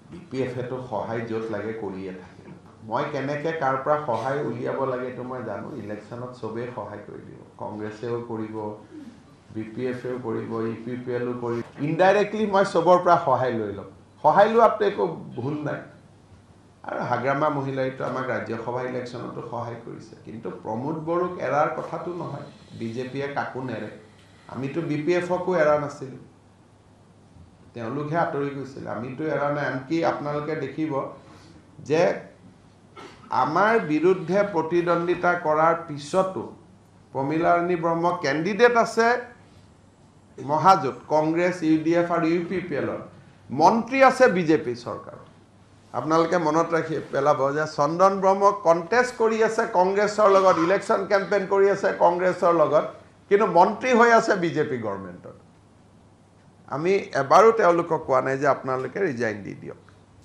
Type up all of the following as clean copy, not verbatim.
বিপিএফেটো সহায় য'ত লাগে কৰিয়ে থাকে মই কেনেকৈ কাৰ পৰা সহায় উলিয়াব লাগে তো মই জানো ইলেকশ্যনত চবেই সহায় কৰি দিব কংগ্ৰেছেও কৰিব বিপিএফেও কৰিব ইউপিপিএলও কৰিব ইনডাইৰেক্টলি মই চবৰ পৰা সহায় লৈ ল'ম সহায় লোৱাটো একো ভুল নাই আৰু হাগ্ৰামা মহিলাইটো আমাক ৰাজ্যসভা ইলেকশ্যনতো সহায় কৰিছে কিন্তু প্ৰমোদ বড়োক এৰাৰ কথাটো নহয় বিজেপিয়ে কাকো নেৰে আমিতো বিপিএফকো এৰা নাছিলোঁ তেওঁলোকে আঁতৰি গৈছিল আমিতো এৰা নাই আনকি আপোনালোকে দেখিব যে আমাৰ বিৰুদ্ধে প্ৰতিদ্বন্দ্বিতা কৰাৰ পিছতো প্ৰমীলাৰাণী ব্ৰহ্ম কেণ্ডিডেট আছে মহাজোঁট কংগ্ৰেছ ইউডিএফ আৰু ইউপিপিএলৰ মন্ত্ৰী আছে বিজেপি চৰকাৰ আপোনালোকে মনত ৰাখি পেলাব যে চন্দন ব্ৰহ্ম কণ্টেষ্ট কৰি আছে কংগ্ৰেছৰ লগত ইলেকশ্যন কেম্পেইন কৰি আছে কংগ্ৰেছৰ লগত কিন্তু মন্ত্ৰী হৈ আছে বিজেপি গভৰ্ণমেণ্টত আমি এবাৰো তেওঁলোকক কোৱা নাই যে আপোনালোকে ৰিজাইন দি দিয়ক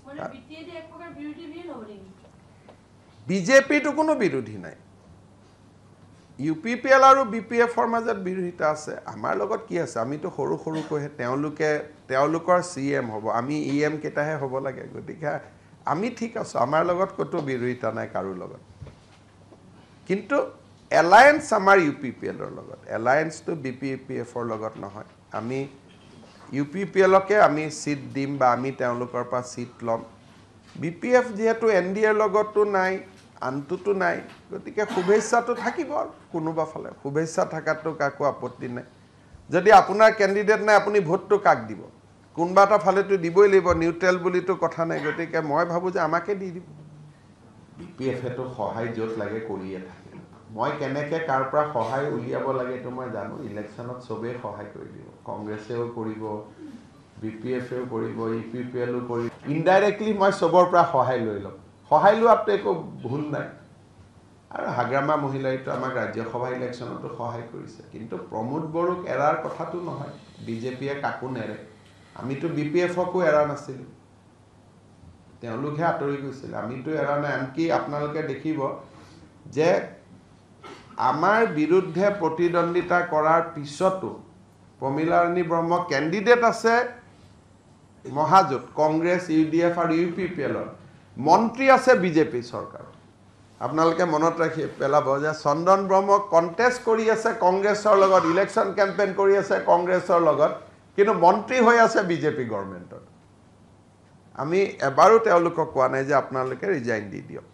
বিজেপিটো কোনো বিৰোধী নাই ইউপিপিএল আৰু বিপিএফৰ মাজত বিৰোধিতা আছে আমাৰ লগত কি আছে আমিতো সৰু সৰুকৈহে তেওঁলোকৰ চিএম হ'ব আমি ইএম কেইটাহে হ'ব লাগে গতিকে আমি ঠিক আছোঁ আমাৰ লগত ক'তো বিৰোধিতা নাই কাৰো লগত কিন্তু এলায়েন্স আমাৰ ইউপিপিএলৰ লগত এলায়েন্সটো বিপিএফৰ লগত নহয় আমি ইউপিপিএলকে আমি সিট দিম বা আমি তেওঁলোকৰ পৰা সিট ল'ম বিপিএফ যেহেতু এনডিএৰ লগতো নাই আনটোতো নাই গতিকে শুভেচ্ছাটো থাকিব কোনোবা ফালে শুভেচ্ছা থাকাটো কাকো আপত্তি নাই যদি আপোনাৰ কেণ্ডিডেট নাই আপুনি ভোটটো কাক দিব কোনোবা এটা ফালেতো দিবই লাগিব নিউট্ৰেল বুলিতো কথা নাই গতিকে মই ভাবোঁ যে আমাকে দি দিব বিপিএফেটো সহায় য'ত লাগে কৰিয়ে থাকে মই কেনেকৈ কাৰ পৰা সহায় উলিয়াব লাগে তো মই জানো ইলেকশ্যনত চবেই সহায় কৰি দিব কংগ্ৰেছেও কৰিব বিপিএফেও কৰিব ইউপিপিএলও কৰিব ইনডাইৰেক্টলি মই চবৰ পৰা সহায় লৈ ল'ম সহায় লোৱাটো একো ভুল নাই আৰু হাগ্ৰামা মহিলাইটো আমাক ৰাজ্যসভা ইলেকশ্যনতো সহায় কৰিছে কিন্তু প্ৰমোদ বড়োক এৰাৰ কথাটো নহয় বিজেপিয়ে কাকো নেৰে আমিতো বিপিএফকো এৰা নাছিলোঁ তেওঁলোকে আঁতৰি গৈছিল আমিতো এৰা নাই আনকি আপোনালোকে দেখিব যে আমাৰ বিৰুদ্ধে প্ৰতিদ্বন্দ্বিতা কৰাৰ পিছতো প্ৰমীলাৰাণী ব্ৰহ্ম কেণ্ডিডেট আছে মহাজোঁট কংগ্ৰেছ ইউডিএফ আৰু ইউপিপিএলৰ মন্ত্ৰী আছে বিজেপি চৰকাৰ আপোনালোকে মনত ৰাখি পেলাব যে চন্দন ব্ৰহ্ম কণ্টেষ্ট কৰি আছে কংগ্ৰেছৰ লগত ইলেকশ্যন কেম্পেইন কৰি আছে কংগ্ৰেছৰ লগত কিন্তু মন্ত্ৰী হৈ আছে বিজেপি গভৰ্ণমেণ্টত আমি এবাৰো তেওঁলোকক কোৱা নাই যে আপোনালোকে ৰিজাইন দি দিয়ক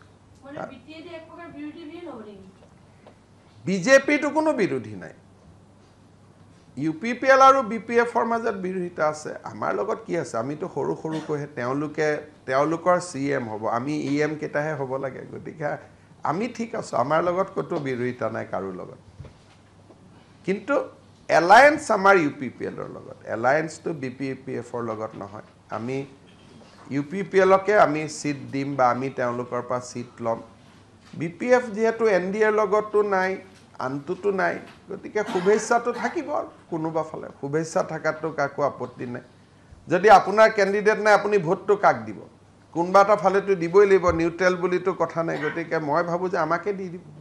বিজেপিটো কোনো বিৰোধী নাই ইউপিপিএল আৰু বিপিএফৰ মাজত বিৰোধিতা আছে আমাৰ লগত কি আছে আমিতো সৰু সৰুকৈহে তেওঁলোকৰ চিএম হ'ব আমি ইএম কেইটাহে হ'ব লাগে গতিকে আমি ঠিক আছোঁ আমাৰ লগত ক'তো বিৰোধিতা নাই কাৰো লগত কিন্তু এলায়েন্স আমাৰ ইউপিপিএলৰ লগত এলায়েন্সটো বিপিএফৰ লগত নহয় আমি ইউপিপিএলকে আমি সিট দিম বা আমি তেওঁলোকৰ পৰা সিট ল'ম বিপিএফ যেহেতু এনডিএৰ লগতো নাই আনটোতো নাই গতিকে শুভেচ্ছাটো থাকিব কোনোবা ফালে শুভেচ্ছা থাকাটো কাকো আপত্তি নাই যদি আপোনাৰ কেণ্ডিডেট নাই আপুনি ভোটটো কাক দিব কোনোবা এটা ফালেতো দিবই লাগিব নিউট্ৰেল বুলিতো কথা নাই গতিকে মই ভাবোঁ যে আমাকে দি দিব